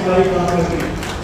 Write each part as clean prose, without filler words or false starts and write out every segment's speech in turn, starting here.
शिवाजी काम करते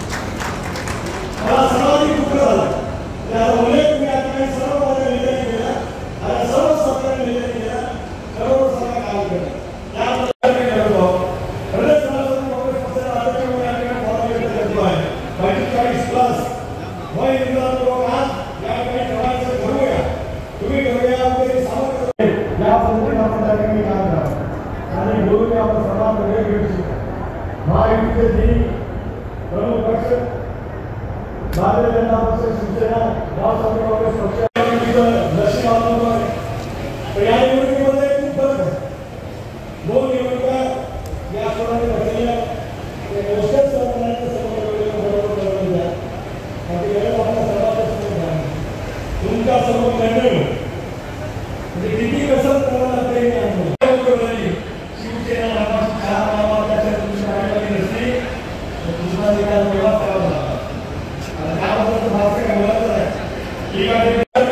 मला सर्वाधिक दुःख झालं त्याचा उल्लेख मी आता सर्व माझ्या नेत्यांनी केला आणि सर्व सरकारने नेत्यांनी केला सर्व सरकार काम केलं त्याबद्दल मी करतो प्रदेश समाजवादी काँग्रेस पक्षाचा अध्यक्ष म्हणून या ठिकाणी फॉर्मॅलिटी करतो आहे 45 प्लस वय निवडणूक आज या ठिकाणी ठेवायचं ठरवूया तुम्ही ठरवूया वगैरे सावध या पद्धतीने आपण त्या ठिकाणी काम करा आणि बोलूया आपण सर्वात वेळ घेऊ महायुतीचे जी प्रमुख पक्ष भारतीय जनता पक्ष शिवसेना राष्ट्रवादी काँग्रेस पक्ष नशीब आंदोलन आहे या निवडणुकीमध्ये खूप फरक आहे दोन निवडणुका या कोणाने घडलेल्या मोठ्याच सरकारच्या समोर द्या आपल्या सर्वांच्या समोर तुमच्या समोर निर्णय म्हणजे किती कसं करावं लागते शिवसेना नावाची चार नावा त्याच्या तुमची नसली दुसरा निकाल वेगळा करावा लागला त्याबद्दल भाषण बोलायचं आहे ठीक आहे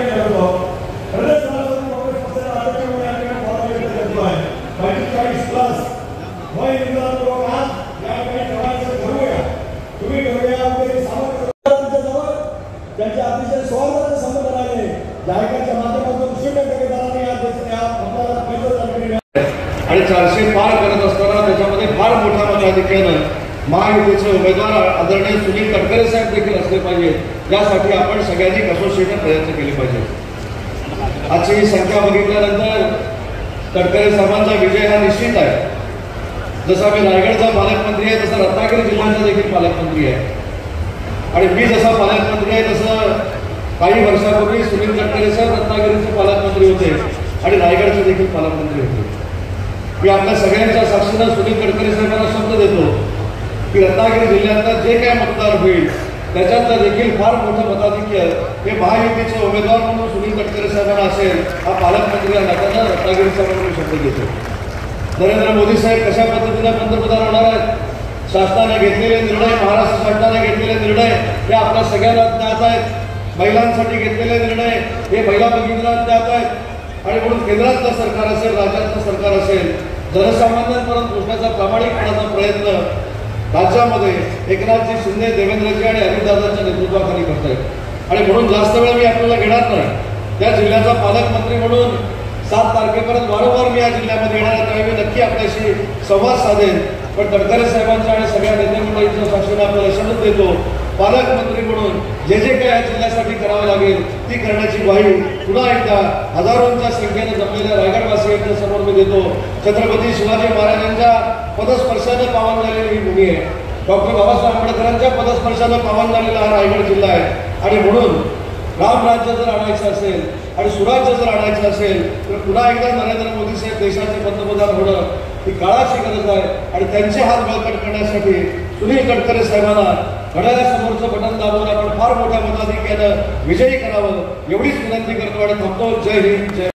प्रदेश समाजवादी काँग्रेस पक्षाचा अध्यक्ष म्हणून या ठिकाणी फॉर्मॅलिटी करतो आहे 45 प्लस वय निवडणूक आज या ठिकाणी ठेवायचं ठरवूया तुम्ही ठरवूया वगैरे सावध तुमच्याजवळ त्यांचे अतिशय स्वार्थाचे संबंध राहिले जायकाच्या माध्यमातून 0% या देशात आपल्याला पैसे आणि 400 पार करत असताना त्याच्यामध्ये फार मोठ्या मताधिक्यानं महायुतीचे उमेदवार आदरणीय सुनील तटकरे साहेब देखील असले पाहिजे यासाठी आपण सगळ्यांनी कसोशीने प्रयत्न केले पाहिजे आजची ही संख्या बघितल्यानंतर तटकरे साहेबांचा विजय हा निश्चित आहे जसा मी रायगडचा पालकमंत्री आहे तसा रत्नागिरी जिल्ह्याचा देखील पालकमंत्री आहे आणि मी जसा पालकमंत्री आहे तसं काही वर्षापूर्वी सुनील तटकरे साहेब रत्नागिरीचे पालकमंत्री होते आणि रायगडचे देखील पालकमंत्री होते मी आपल्या सगळ्यांच्या साक्षीनं सुनील तटकरे साहेबांना शब्द देतो की रत्नागिरी जिल्ह्यातलं जे काय मतदार होईल त्याच्यातलं देखील फार मोठं मताधिक्य हे महायुतीचे उमेदवार म्हणून सुनील तटकरे साहेबांना असेल हा पालकमंत्री या नात्यानं रत्नागिरी साहेबांना शब्द देतो नरेंद्र मोदी साहेब कशा पद्धतीने पंतप्रधान होणार आहेत शासनाने घेतलेले निर्णय महाराष्ट्र शासनाने घेतलेले निर्णय हे आपल्या सगळ्यांना ज्ञात आहेत महिलांसाठी घेतलेले निर्णय हे महिला भगिनींना ज्ञात आहेत आणि म्हणून केंद्रातलं सरकार असेल राज्यातलं सरकार असेल जनसामान्यांपर्यंत पोहोचण्याचा प्रामाणिकपणाचा प्रयत्न राज्यामध्ये एकनाथजी शिंदे देवेंद्रजी आणि अजितदादांच्या नेतृत्वाखाली करत आहेत आणि म्हणून जास्त वेळ मी आपल्याला घेणार नाही त्या जिल्ह्याचा पालकमंत्री म्हणून 7 तारखेपर्यंत वारंवार मी या जिल्ह्यामध्ये येणार आहे त्यावेळी मी नक्की आपल्याशी संवाद साधेन पण तटकरे साहेबांच्या आणि सगळ्या नेते मंडळींच्या साक्षीने आपल्याला शपथ देतो पालकमंत्री म्हणून जे काही या जिल्ह्यासाठी करावं लागेल ती करण्याची ग्वाही पुन्हा एकदा हजारोंच्या संख्येने जमलेल्या रायगडवासियांच्या समोर मी देतो छत्रपती शिवाजी महाराजांच्या पदस्पर्शाने पावन झालेली ही भूमी आहे डॉक्टर बाबासाहेब आंबेडकरांच्या पदस्पर्शाने पावन झालेला हा रायगड जिल्हा आहे आणि म्हणून रामराज्य जर आणायचं असेल आणि सुराज्य जर आणायचं असेल तर पुन्हा एकदा नरेंद्र मोदी साहेब देशाचे पंतप्रधान होणं ही काळाची गरज आहे आणि त्यांचे हात बळकट करण्यासाठी सुनील तटकरे साहेबांना घड्याळासमोरचं बटन दाबून आपण फार मोठ्या मताधिक्यानं विजयी करावं एवढीच विनंती करतो आणि थांबतो जय हिंद जय